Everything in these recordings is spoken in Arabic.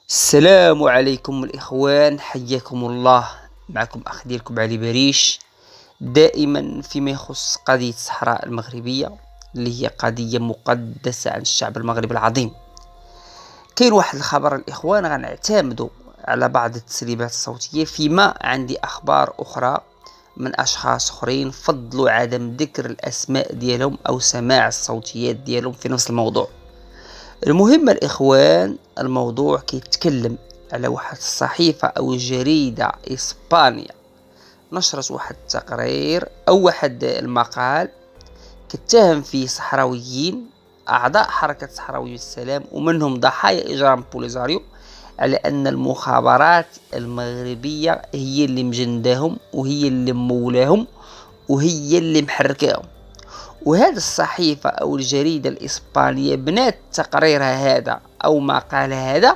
السلام عليكم الإخوان، حياكم الله. معكم أخ ديالكم علي بريش، دائما فيما يخص قضية الصحراء المغربية اللي هي قضية مقدسة عن الشعب المغربي العظيم. كاين واحد الخبر الإخوان، غنعتمدوا على بعض التسريبات الصوتية، فيما عندي أخبار أخرى من أشخاص أخرين فضلوا عدم ذكر الأسماء ديالهم أو سماع الصوتيات ديالهم في نفس الموضوع. المهم الإخوان، الموضوع كيتكلم على واحد الصحيفة أو جريدة إسبانيا نشرت واحد التقرير أو واحد المقال كتهم فيه صحراويين أعضاء حركة صحراوي السلام ومنهم ضحايا إجرام بوليزاريو على أن المخابرات المغربية هي اللي مجنداهم وهي اللي مولاهم وهي اللي محركاهم. وهذه الصحيفة أو الجريدة الإسبانية بنات تقريرها هذا أو مقالها هذا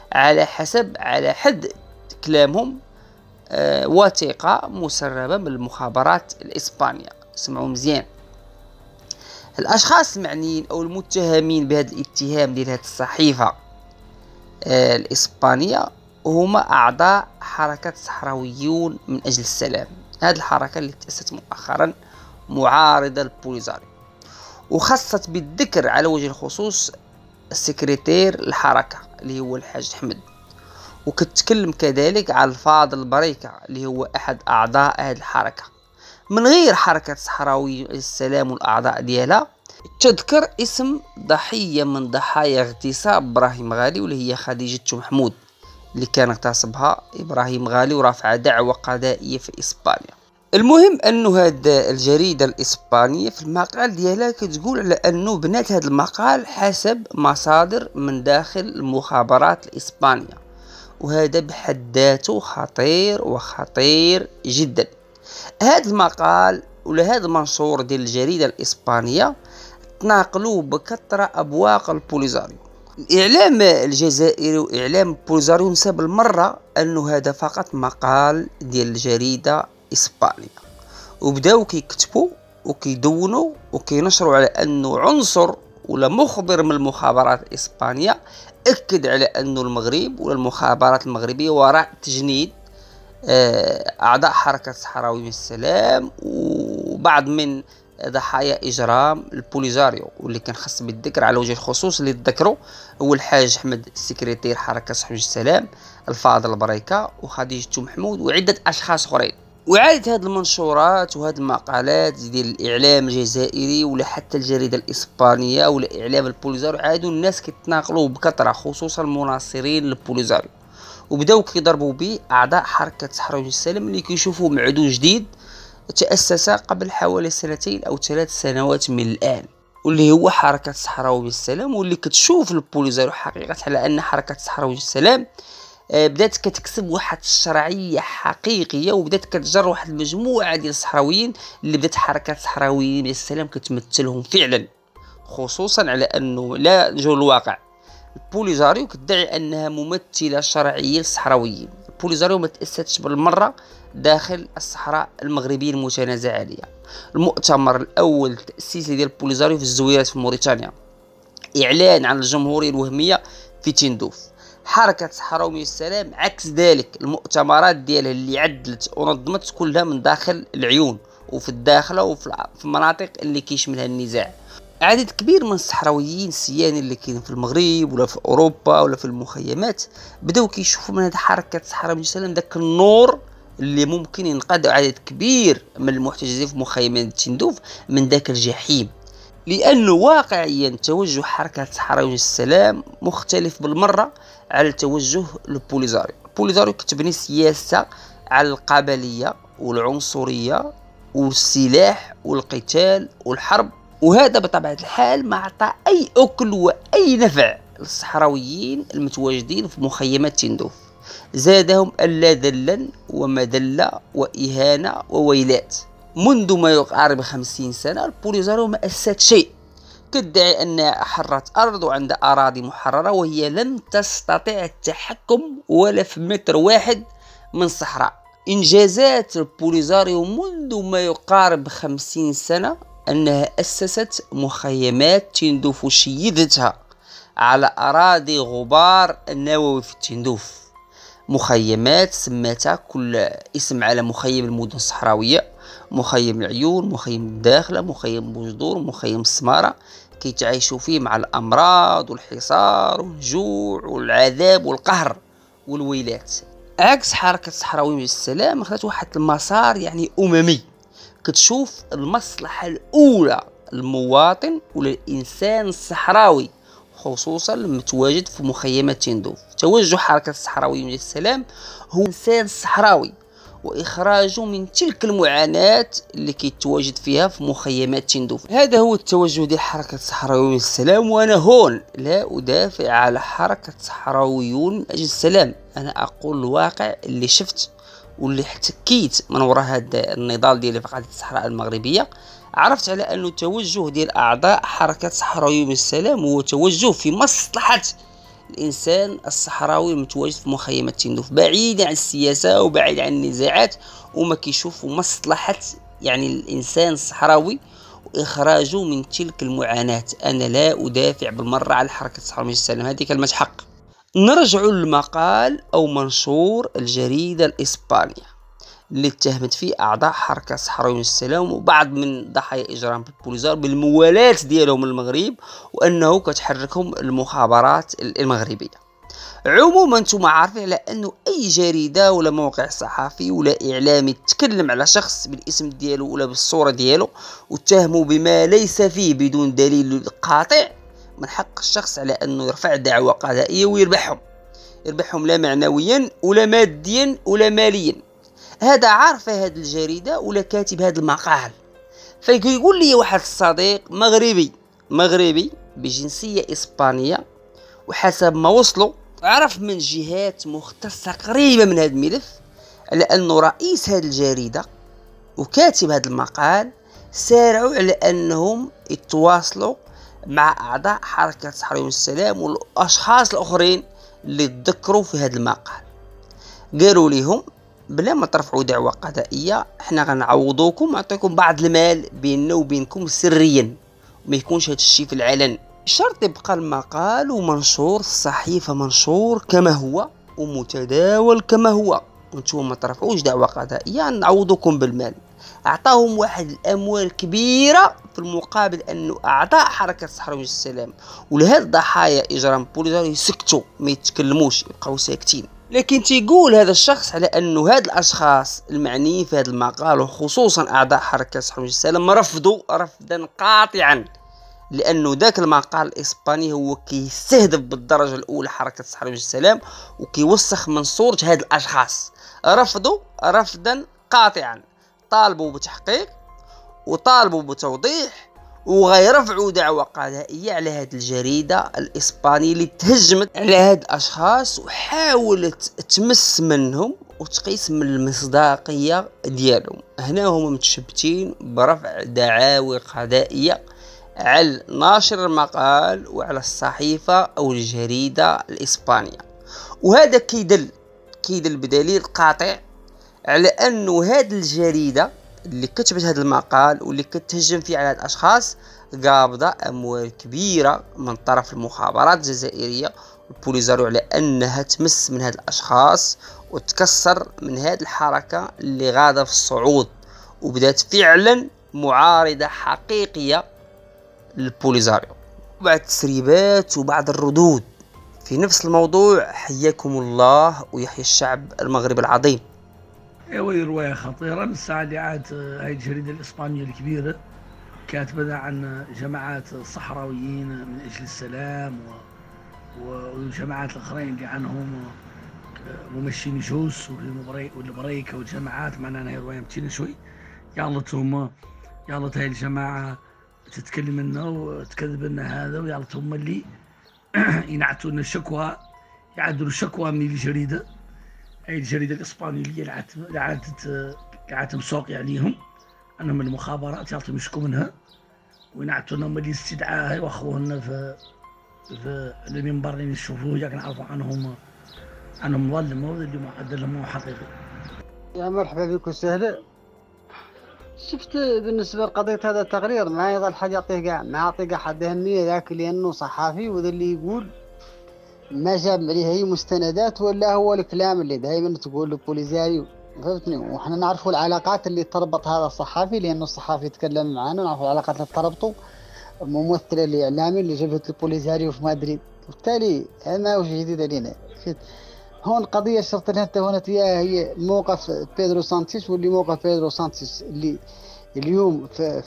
على حد كلامهم وثيقة مسربة من المخابرات الإسبانية. اسمعوا مزيان، الأشخاص المعنيين أو المتهمين بهذا الاتهام ديال هذه الصحيفة الإسبانية هما أعضاء حركة صحراويون من أجل السلام، هذه الحركة اللي تأسست مؤخرا معارضة لبوليزاريو، وخصت بالذكر على وجه الخصوص السكرتير الحركة اللي هو الحاج أحمد، وكتكلم كذلك على الفاضل البريكة اللي هو أحد أعضاء هذه الحركة. من غير حركة صحراوي السلام والأعضاء ديالها تذكر اسم ضحية من ضحايا اغتصاب إبراهيم غالي واللي هي خديجة محمود، اللي كان اغتصبها إبراهيم غالي ورفع دعوى قضائية في إسبانيا. المهم أنه هاد الجريدة الإسبانية في المقال ديالها كتقول على أنه بنات هذا المقال حسب مصادر من داخل المخابرات الإسبانية، وهذا بحد ذاته خطير وخطير جدا. هذا المقال ولا هذا المنشور ديال الجريدة الإسبانية تناقلوا بكثرة أبواق البوليزاريو. الإعلام الجزائري وإعلام البوليزاريو نسى بالمرة أنه هذا فقط مقال ديال الجريدة إسبانيا، وبداو كيكتبوا وكيدونوا وكينشروا على أنه عنصر ولا مخبر من المخابرات الإسبانية أكد على أنه المغرب ولا المخابرات المغربية وراء تجنيد أعضاء حركة صحراوي من السلام وبعض من ضحايا إجرام البوليزاريو، واللي كان خاص بالذكر على وجه الخصوص اللي تذكروا هو الحاج أحمد السكرتير حركة صحراوي السلام، الفاضل البريكة وخديجة محمود وعدة أشخاص آخرين. وعادت هذه المنشورات وهذه المقالات ديال الإعلام الجزائري ولا حتى الجريدة الإسبانية ولا إعلام البوليزاريو، عادوا الناس كيتناقلوا بكثرة خصوصا المناصرين للبوليزاريو، وبداو كيضربوا به أعضاء حركة صحراوي السلام اللي كيشوفوا معدو جديد تأسس قبل حوالي 2 أو 3 سنوات من الآن، واللي هو حركة صحراوي السلام، واللي كتشوف البوليزاريو حقيقة على أن حركة صحراوي السلام بدات كتكسب واحد الشرعيه حقيقيه، وبدات كتجر واحد المجموعه ديال الصحراويين اللي بدات حركه صحراويين السلام كتمثلهم فعلا، خصوصا على انه لا جو الواقع البوليزاريو كتدعي انها ممثله شرعيه للصحراويين. البوليزاريو ما تاسستش بالمره داخل الصحراء المغربيه المتنازع عليها. المؤتمر الاول التاسيسي ديال البوليزاريو في الزويرات في موريتانيا، اعلان عن الجمهوريه الوهميه في تندوف. حركة صحراوي السلام عكس ذلك، المؤتمرات ديالها اللي عدلت ونظمت كلها من داخل العيون وفي الداخله وفي المناطق اللي كيشملها النزاع. عدد كبير من الصحراويين السيان اللي كاين في المغرب ولا في اوروبا ولا في المخيمات بداو كيشوفوا من هذه حركة صحراوي السلام داك النور اللي ممكن ينقذ عدد كبير من المحتجزين في مخيمات تندوف من ذاك الجحيم، لأنه واقعيا توجه حركة صحراوي السلام مختلف بالمرة على توجه البوليزاريو. البوليزاريو كتبني سياسة على القبلية والعنصرية والسلاح والقتال والحرب، وهذا بطبيعة الحال ما عطى أي أكل وأي نفع للصحراويين المتواجدين في مخيمات تندوف، زادهم ألا ذلا ومذلة وإهانة وويلات. منذ ما يقارب 50 سنة البوليزاريو ما أسست شيء، تدعي أنها حرت أرض وعندها أراضي محررة، وهي لم تستطع التحكم ولا في متر واحد من الصحراء. إنجازات البوليزاريو منذ ما يقارب 50 سنة أنها أسست مخيمات تندوف وشيدتها على أراضي غبار النووي في التندوف. مخيمات سماتها كل اسم على مخيم المدن الصحراوية: مخيم العيون، مخيم الداخلة، مخيم بوجدور، مخيم السمارة، كي تعيشوا فيه مع الأمراض والحصار والجوع والعذاب والقهر والويلات. عكس حركة صحراوي من السلام، خذت واحد المسار يعني أممي، كتشوف المصلحة الأولى المواطن ولا الإنسان الصحراوي، خصوصا المتواجد في مخيمات تندوف. توجه حركة الصحراوي من السلام هو الإنسان الصحراوي وإخراجه من تلك المعاناة اللي كيتواجد فيها في مخيمات تندوف. هذا هو التوجه ديال حركة الصحراوي من السلام، وأنا هون لا أدافع على حركة صحراويون من أجل السلام، أنا أقول الواقع اللي شفت واللي احتكيت من وراء هذا النضال ديالي في قضية الصحراء المغربية. عرفت على أنه توجه ديال أعضاء حركة صحراوي من السلام هو توجه في مصلحة الإنسان الصحراوي المتواجد في مخيمات تندوف، بعيد عن السياسة وبعيد عن النزاعات، وما كيشوفوا مصلحة يعني الإنسان الصحراوي وإخراجه من تلك المعاناة. أنا لا أدافع بالمرة على حركة الصحراوي من السلام، هذه كلمة حق. نرجع للمقال أو منشور الجريدة الإسبانية اللي اتهمت فيه أعضاء حركة صحراوي من السلام وبعض من ضحايا إجرام البوليزار بالموالاة ديالهم للمغرب، وأنه كتحركهم المخابرات المغربية. عموما انتم عارفين على أنه أي جريدة ولا موقع صحفي ولا إعلامي تكلم على شخص بالاسم ديالو ولا بالصورة ديالو واتهموا بما ليس فيه بدون دليل قاطع، من حق الشخص على أنه يرفع دعوى قضائية ويربحهم لا معنويا ولا ماديا ولا ماليا. هذا عارفه هذه الجريدة ولا كاتب هذا المقال. فيقول لي واحد الصديق مغربي بجنسية إسبانية، وحسب ما وصلوا عرف من جهات مختصة قريبة من هذا الملف على أنه رئيس هذه الجريدة وكاتب هذا المقال سارعوا على أنهم يتواصلوا مع أعضاء حركة صحراوي من السلام والأشخاص الآخرين اللي تذكروا في هذا المقال. قالوا لهم بلا ما ترفعوا دعوى قضائية، احنا غنعوضوكم ونعطيكم بعض المال بيننا وبينكم سريا، وما يكونش هذا الشيء في العلن. شرط يبقى المقال ومنشور الصحيفة منشور كما هو ومتداول كما هو، وانتم ما ترفعوش دعوى قضائية نعوضوكم بالمال. اعطاهم واحد الاموال كبيرة في المقابل انه اعضاء حركة صحراوي السلام ولهاد ضحايا اجرام بوليزار يسكتوا ما يتكلموش يبقاو ساكتين. لكن تيقول هذا الشخص على انه هاد الاشخاص المعنيين في هذا المقال وخصوصا اعضاء حركة صحراوي السلام رفضوا رفضا قاطعا، لانه ذاك المقال الاسباني هو كيستهدف بالدرجه الاولى حركه صحراوي السلام وكيوسخ من صوره هاد الاشخاص. رفضوا رفضا قاطعا، طالبوا بتحقيق وطالبوا بتوضيح وغيرفعوا دعوى قضائيه على هاد الجريده الاسبانيه اللي تهجمت على هاد الاشخاص وحاولت تمس منهم وتقيس من المصداقيه ديالهم. هنا هما متشبتين برفع دعاوى قضائيه على ناشر المقال وعلى الصحيفة أو الجريدة الإسبانية، وهذا كيدل بدليل قاطع على أنه هذه الجريدة اللي كتبت هذا المقال واللي كتهجم فيه على هذه الأشخاص قابضة أموال كبيرة من طرف المخابرات الجزائرية والبوليزاريو على أنها تمس من هذه الأشخاص وتكسر من هذه الحركة اللي غادة في الصعود وبدأت فعلا معارضة حقيقية للبوليزاريو. بعض التسريبات وبعض الردود في نفس الموضوع. حياكم الله ويحيى الشعب المغربي العظيم. ايوه، رواية خطيرة من الساعة اللي عاد هاي الجريدة الإسبانية الكبيرة كاتبة عن جماعات الصحراويين من أجل السلام والجماعات الآخرين اللي عنهم ممشين جوس والبريكة والجماعات. معنا هاي رواية متينة شوي. يالتهم هاي الجماعة تتكلم لنا وتكذب لنا هذا، ويالت هم اللي ينعتوا لنا الشكوى، يعدلوا الشكوى من الجريدة. هاي الجريدة الإسبانية اللي عادت مسوقي عليهم أنهم المخابرات يالتهم يشكوا منها وينعتوا لنا هم اللي استدعاها يوخوهن في المنبر اللي نشوفوه ياك نعرفوا عنهم مظلم اللي معدل لهم حقيقي. يا مرحبا بك وسهلا. شفت بالنسبة لقضية هذا التقرير ما يظل حد يعطيه ما يعطيه حد أهمية ذاك، لأنه صحافي وذا اللي يقول ما جاب عليه أي مستندات، ولا هو الكلام اللي دائما تقول له بوليزاريو. فهمتني؟ وإحنا نعرفوا العلاقات اللي تربط هذا الصحافي، لأنه الصحافي يتكلم معنا، نعرفوا العلاقات اللي تربطوا الممثل الإعلامي اللي جبهة البوليزاريو في مدريد. وبالتالي هذا ما هو شيء جديد علينا. هون قضية شرط لها انتهونت إياها هي موقف بيدرو سانتيس، واللي موقف بيدرو سانتيس اللي اليوم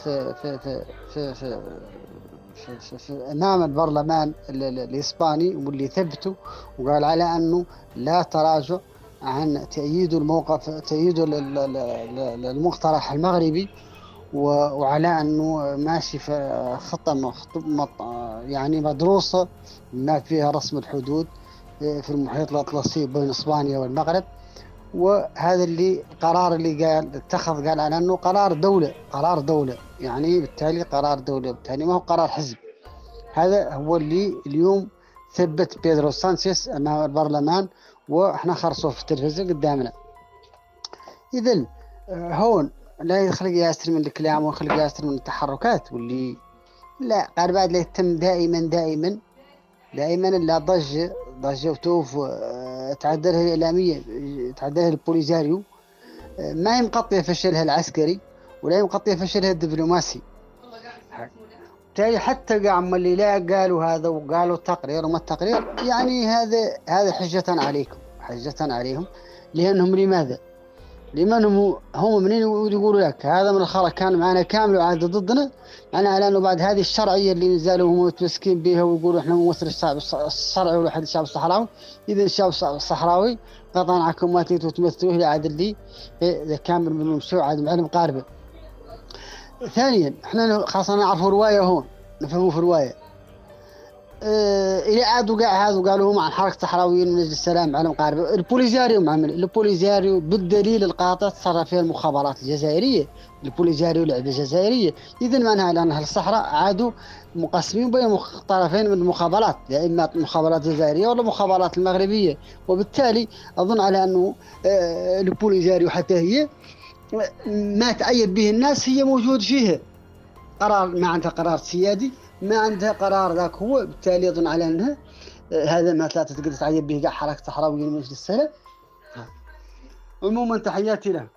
في أمام البرلمان الإسباني، واللي ثبته وقال على أنه لا تراجع عن تأييد الموقف، تأييد المقترح المغربي، وعلى أنه ماشي في خطة يعني مدروسة ما فيها رسم الحدود في المحيط الأطلسي بين إسبانيا والمغرب. وهذا اللي القرار اللي اتخذ قال على أنه قرار دولة يعني، بالتالي قرار دولة، بالتالي ما هو قرار حزب. هذا هو اللي اليوم ثبت بيدرو سانشيز أمام البرلمان، وإحنا خرصوه في التلفزيون قدامنا. إذن هون لا يخلق ياسر من الكلام ويخلق ياسر من التحركات، واللي لا قال بعد لا يتم دائما لا ضجة وتوف تعدلها الإعلامية، تعدلها البوليزاريو، ما هي مقطية فشلها العسكري ولا هي مقطية فشلها الدبلوماسي. بالتالي حتى قام اللي لا قالوا هذا وقالوا التقرير وما التقرير، يعني هذا حجة عليهم. لأنهم لماذا؟ لمن هم منين يقولوا لك هذا من الخرا كان معنا كامل وعاد ضدنا، يعني على أنه بعد هذه الشرعية اللي نزالوا هم متمسكين بها ويقولوا إحنا نمثل الشعب الشرعي ولا حد الشعب الصحراوي. إذا الشعب الصحراوي قطعا عنكم ما تمثلوه لعاد اللي إذا كامل من المشروع عاد معلم قاربة. ثانيا إحنا خاصة نعرفوا رواية هون، نفهموا في رواية إلى عادوا قالوا هم عن حركة صحراويين من أجل السلام على مقاربة. البوليزاريو بالدليل القاطع تصرف فيها المخابرات الجزائرية، البوليزاريو لعبة جزائرية. إذن معناها لأن أهل الصحراء عادوا مقسمين بين طرفين من المخابرات، يا إما المخابرات الجزائرية ولا المخابرات المغربية. وبالتالي أظن على أنه البوليزاريو حتى هي ما تعيب به الناس هي موجود فيها قرار، ما عندها قرار سيادي، ما عندها قرار ذاك هو. بالتالي أظن على أنها هذا ما لا تقدر تعيب به حركة صحراوية من أجل السلام. عموما تحياتي له.